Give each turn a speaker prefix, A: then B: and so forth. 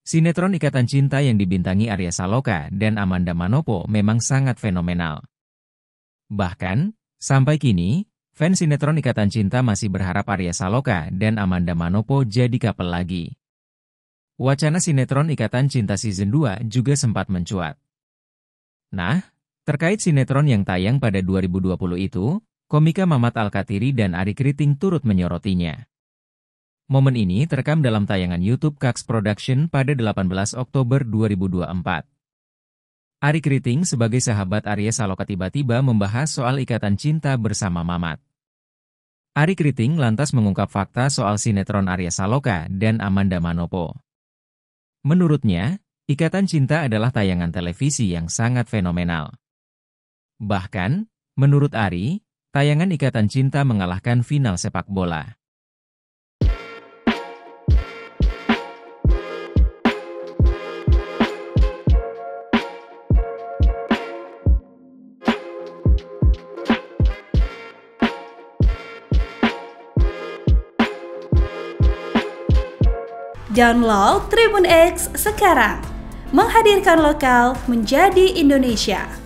A: Sinetron Ikatan Cinta yang dibintangi Arya Saloka dan Amanda Manopo memang sangat fenomenal. Bahkan, sampai kini, fans sinetron Ikatan Cinta masih berharap Arya Saloka dan Amanda Manopo jadi couple lagi. Wacana sinetron Ikatan Cinta Season 2 juga sempat mencuat. Nah, terkait sinetron yang tayang pada 2020 itu, komika Mamat Al-Kathiri dan Arie Kriting turut menyorotinya. Momen ini terekam dalam tayangan YouTube Kaks Production pada 18 Oktober 2024. Arie Kriting sebagai sahabat Arya Saloka tiba-tiba membahas soal ikatan cinta bersama Mamat. Arie Kriting lantas mengungkap fakta soal sinetron Arya Saloka dan Amanda Manopo. Menurutnya, Ikatan Cinta adalah tayangan televisi yang sangat fenomenal. Bahkan, menurut Arie, tayangan Ikatan Cinta mengalahkan final sepak bola.
B: Download Tribun X sekarang, menghadirkan lokal menjadi Indonesia.